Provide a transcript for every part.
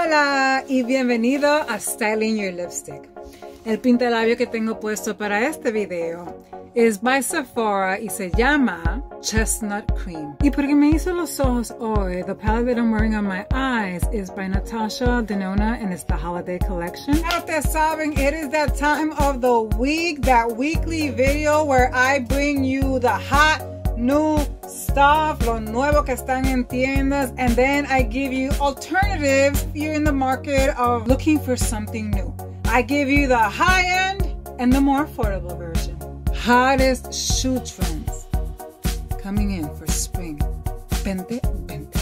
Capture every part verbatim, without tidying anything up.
Hola y bienvenido a Styling Your Lipstick. El pintalabio que tengo puesto para este video es by Sephora y se llama Chestnut Cream. Y porque me hizo los ojos hoy, the palette that I'm wearing on my eyes is by Natasha Denona and it's the holiday collection. Ya ustedes saben, it is that time of the week, that weekly video where I bring you the hot new stuff, lo nuevo que están en tiendas, and then I give you alternatives if you're in the market of looking for something new. I give you the high-end and the more affordable version. Hottest shoe trends coming in for spring. veinte veinte.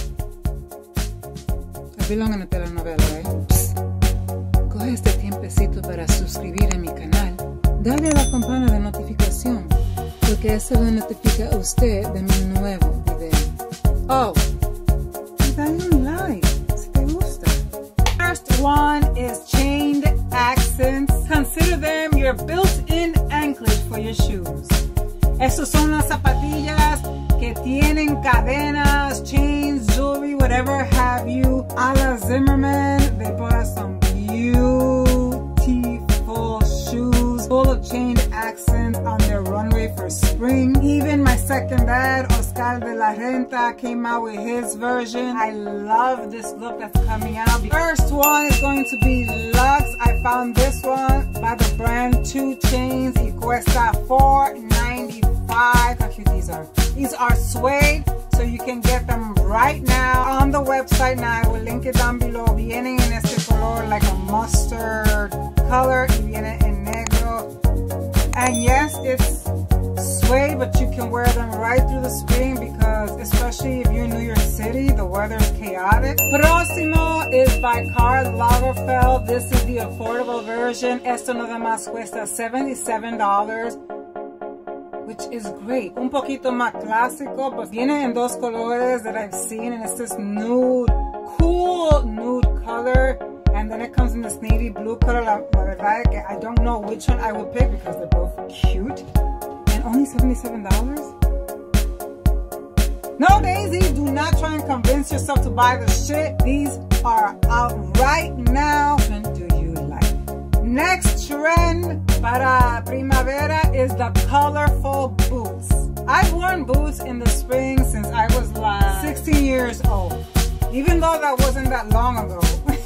I belong in a telenovela, right? Psst. Coge este tiempecito para suscribir a mi canal. Dale a la campana de notificación, porque eso lo notifica a usted de mi nuevo video. Oh, y dale un like si te gusta. First one is chained accents. Consider them your built-in anklage for your shoes. Esas son las zapatillas que tienen cadenas, chains, jewelry, whatever have you. A la Zimmerman, they put us some beautiful shoes full of chained accents on their runway for spring. Even my second dad, Oscar de la Renta, came out with his version. I love this look that's coming out. The first one is going to be Luxe. I found this one by the brand Two Chains. Y cuesta four ninety-five. How cute these are. These are suede, so you can get them right now on the website. Now I will link it down below. Vienen en este color like a mustard color. Y viene en negro. And yes, it's suede, but you can wear them right through the spring because especially if you're in New York City, the weather is chaotic. Próximo is by Karl Lagerfeld. This is the affordable version. Esto nada más cuesta seventy-seven dollars, which is great. Un poquito más clásico, but viene en dos colores that I've seen, and it's this nude, cool nude color. And then it comes in this navy blue color. La, la verdad es que I don't know which one I will pick because they're both cute. And only seventy-seven dollars? No, Daisy, do not try and convince yourself to buy the shit. These are out right now. What trend do you like? Next trend para primavera is the colorful boots. I've worn boots in the spring since I was like sixteen years old. Even though that wasn't that long ago.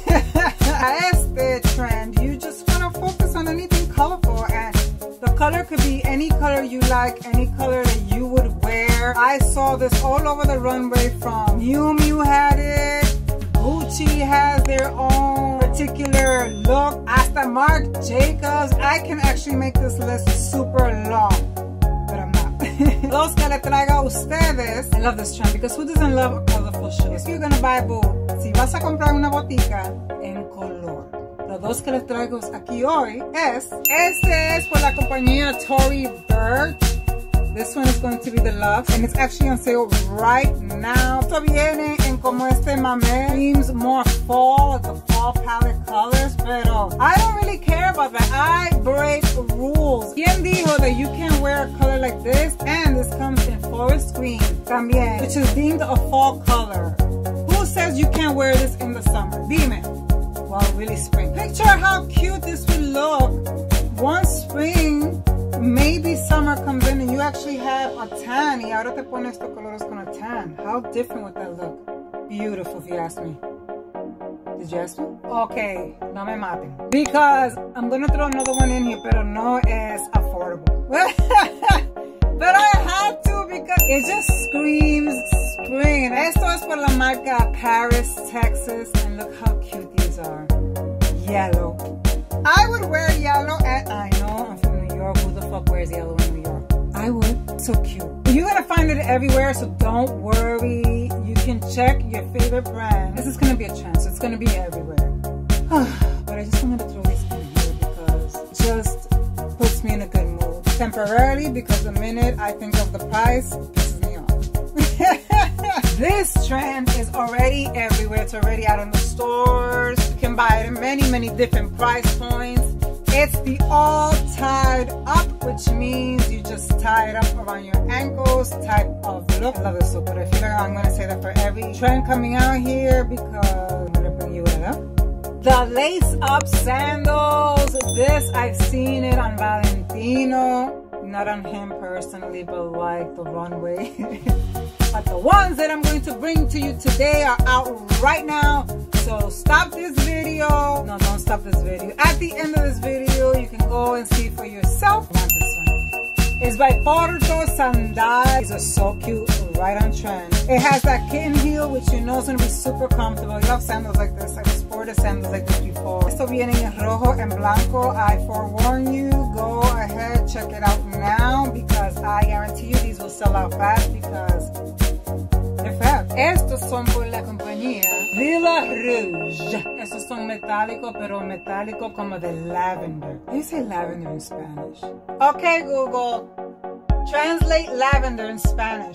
Este trend, you just want to focus on anything colorful, and the color could be any color you like, any color that you would wear. I saw this all over the runway. From Miu Miu had it, Gucci has their own particular look, hasta Marc Jacobs. I can actually make this list super long, but I'm not. Los que le traigo a ustedes. I love this trend because who doesn't love a colorful shoe? If you're gonna buy a boot, si vas a comprar una botica en color. Los dos que les traigo aquí hoy es, este es por la compañía Tory Burch. This one is going to be the Luxe, and it's actually on sale right now. Esto viene en como este mame, seems more fall, the fall palette colors, pero I don't really care about that. I break rules. ¿Quién dijo that you can't wear a color like this? And this comes in forest green también, which is deemed a fall color. Who says you can't wear this in the summer? Dime. Well, really spring. Picture how cute this will look once spring, maybe summer comes in and you actually have a tan. Y ahora te pones estos colores con a tan. How different would that look? Beautiful, if you ask me. Did you ask me? Okay, no me maten. Because I'm going to throw another one in here, pero no es affordable. But I had to because it just screams spring. And esto es por la marca Paris, Texas. And look how cute these are. Yellow. I would wear yellow, and I know I'm from New York. Who the fuck wears yellow in New York? I would. So cute. You're gonna find it everywhere, so don't worry. You can check your favorite brand. This is gonna be a trend, so it's gonna be everywhere. But I just wanted to throw this in here because it just puts me in a good mood. Temporarily, because the minute I think of the price, it pisses me off. This trend is already everywhere. It's already out in the stores. You can buy it in many, many different price points. It's the all tied up, which means you just tie it up around your ankles type of look. I love this look, but I feel like I'm going to say that for every trend coming out here because I'm going to bring you it up. The lace-up sandals. This, I've seen it on Valentino. Not on him personally, but like the runway. But the ones that I'm going to bring to you today are out right now. So stop this video. No, don't stop this video. At the end of this video, you can go and see for yourself. I want this one. It's by Porto Sandal. These are so cute, right on trend. It has that kitten heel, which you know is going to be super comfortable. I love sandals like this. I've sported sandals like this before. Esto viene en rojo and blanco. I forewarn you, go ahead, check it out now, because I guarantee you these will sell out fast because they're fab. Estos son por la compañía Villa Rouge. Estos son metálicos, pero metálico como de lavender. How do you say lavender in Spanish? Okay, Google, translate lavender in Spanish.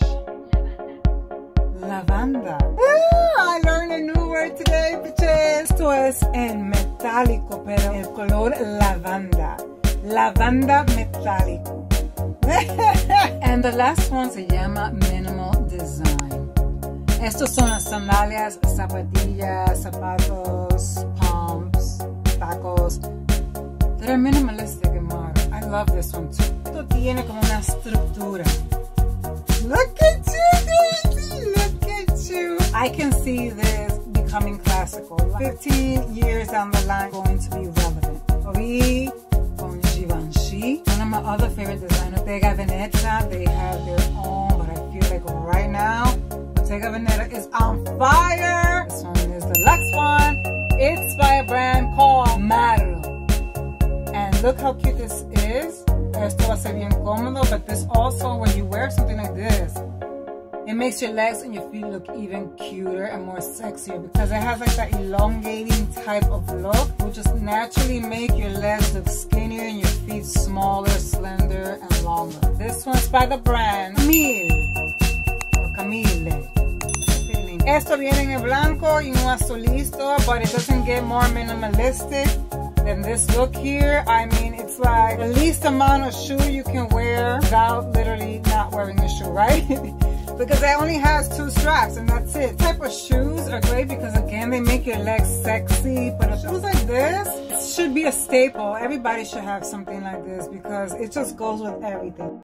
Lavanda. Ah, I learned a new word today, bitches. Esto es en metálico, pero el color lavanda. Lavanda metálico. And the last one se llama Minimal Design. Estos son las sandalias, zapatillas, zapatos, pumps, tacos. They're minimalistic and modern. I love this one too. Esto tiene como una estructura. Look at you, Daisy! Look at you! I can see this becoming classical. fifteen years down the line, going to be relevant. We from Givenchy. One of my other favorite designers, Bottega Veneta. They have their own, but I feel like right now, Bottega Veneta is on fire. This one is the Luxe one. It's by a brand called Maro. And look how cute this is. Esto va a ser bien cómodo, but this also, when you wear something like this, it makes your legs and your feet look even cuter and more sexier because it has like that elongating type of look. It will just naturally make your legs look skinnier and your feet smaller, slender, and longer. This one's by the brand Camille or Camille. Esto viene en blanco y no azul listo, but it doesn't get more minimalistic than this look here. I mean, it's like the least amount of shoe you can wear without literally not wearing a shoe, right? Because it only has two straps and that's it. This type of shoes are great because again, they make your legs sexy, but shoes like this should be a staple. Everybody should have something like this because it just goes with everything.